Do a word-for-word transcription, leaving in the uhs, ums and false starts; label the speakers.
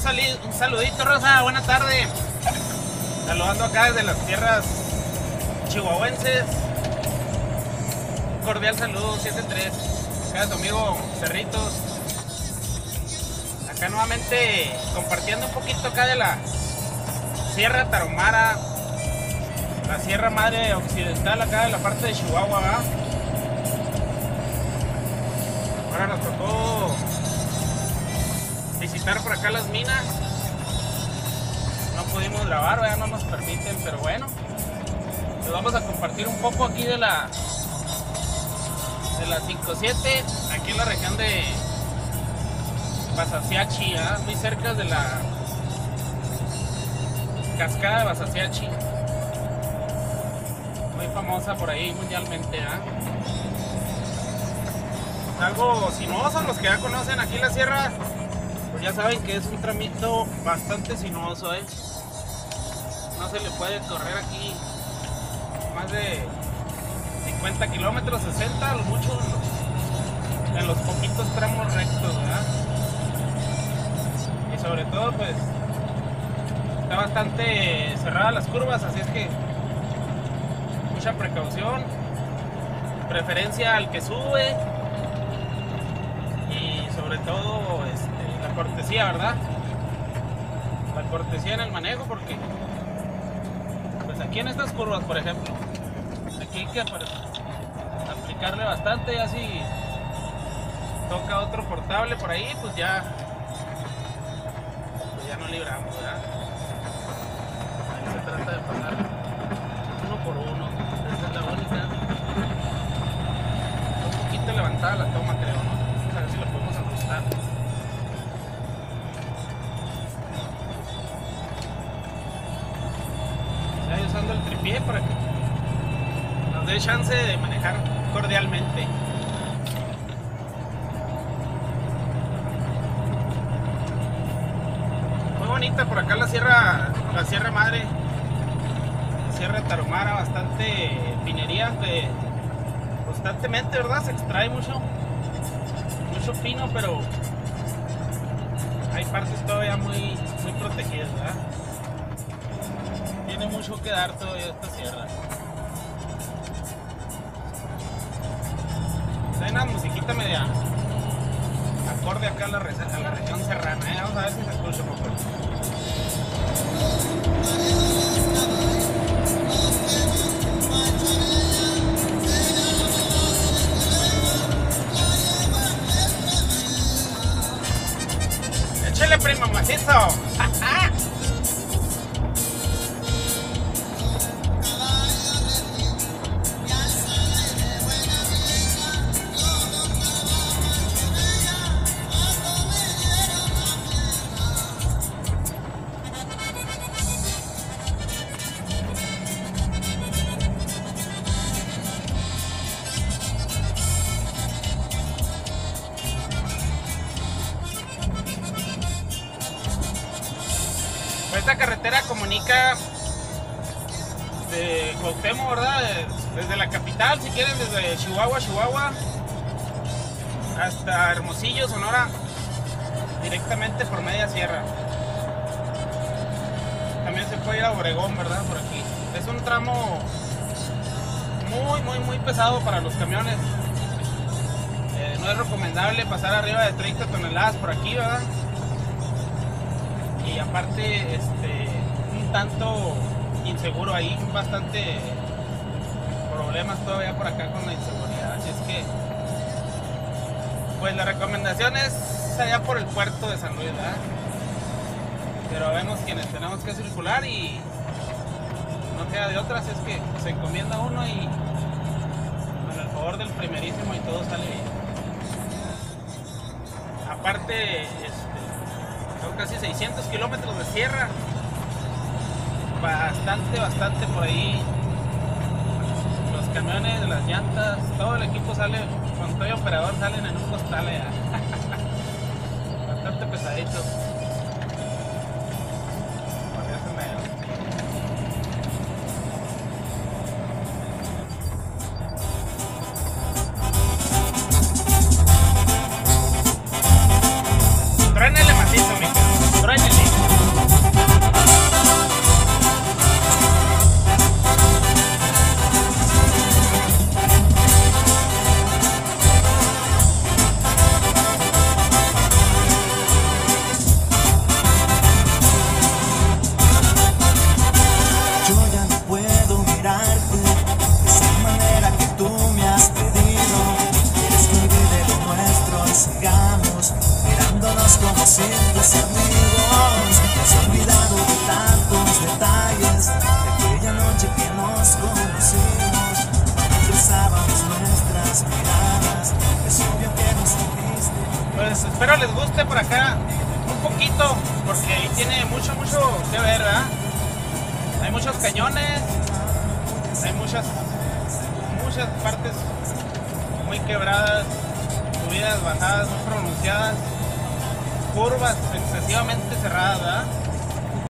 Speaker 1: sali- un saludito, Rosa, buena tarde. Saludando acá desde las tierras chihuahuenses. Un cordial saludo, siete tres. Acá tu amigo Cerritos. Acá nuevamente compartiendo un poquito acá de la Sierra Tarahumara, la Sierra Madre Occidental acá de la parte de Chihuahua, ¿verdad? Ahora nos tocó visitar por acá las minas. No pudimos grabar, ya no nos permiten, pero bueno, les vamos a compartir un poco aquí de la de la cinco siete, aquí en la región de Basaciachi, ¿eh? Muy cerca de la cascada de Basaciachi, muy famosa por ahí mundialmente, ¿eh? Algo sinuoso, los que ya conocen aquí la sierra, pues ya saben que es un tramito bastante sinuoso, ¿eh? No se le puede correr aquí más de cincuenta kilómetros, sesenta, a lo mucho en los, en los poquitos tramos rectos, ¿verdad? Y sobre todo, pues, está bastante cerrada las curvas, así es que mucha precaución, preferencia al que sube y sobre todo este, la cortesía, ¿verdad? La cortesía en el manejo, porque pues aquí en estas curvas, por ejemplo, aquí hay que aplicarle bastante, ya si toca otro portable por ahí, pues ya pues ya no libramos, ¿verdad? Ahí se trata de pasar uno por uno, esa es la única. Un poquito levantada la toma, creo, ¿no? A ver si la podemos ajustar. Ya usando el tripié para que nos dé chance de manejar cordialmente. Muy bonita por acá la sierra, la Sierra Madre, la Sierra Tarahumara, bastante pinería, que constantemente, ¿verdad? Se extrae mucho, mucho pino, pero hay partes todavía muy, muy protegidas, ¿verdad? Tiene mucho que dar todavía esta sierra. Hay una musiquita media acorde acá a la, a la región serrana, ¿eh? Vamos a ver si se escucha un poco. ¡Échale, primo macizo! Esta carretera comunica de Cuauhtémoc, ¿verdad? Desde la capital, si quieren, desde Chihuahua, Chihuahua, hasta Hermosillo, Sonora, directamente por media sierra. También se puede ir a Obregón, ¿verdad? Por aquí. Es un tramo muy, muy, muy pesado para los camiones. Eh, no es recomendable pasar arriba de treinta toneladas por aquí, ¿verdad? Y aparte, este, un tanto inseguro ahí, bastante problemas todavía por acá con la inseguridad. Así es que, pues la recomendación es allá por el puerto de San Luis, ¿verdad? Pero vemos quienes tenemos que circular y no queda de otras, es que se encomienda uno y con el favor del primerísimo y todo sale bien. Aparte, este, son casi seiscientos kilómetros de sierra, bastante, bastante por ahí. Los camiones, las llantas, todo el equipo sale, con todo el operador salen en un costal ya. Bastante pesadito. Truénele macizo, mi cara. Truénele.
Speaker 2: platicamos, mirándonos como simples amigos. Nos he olvidado de tantos detalles de aquella noche que nos conocimos. Cuando cruzábamos nuestras miradas, es obvio que nos dijiste.
Speaker 1: Pues espero les guste por acá un poquito, porque ahí tiene mucho, mucho que ver, ¿verdad? Hay muchos cañones, hay muchas, muchas partes muy quebradas, subidas, bajadas muy pronunciadas, curvas excesivamente cerradas, ¿verdad?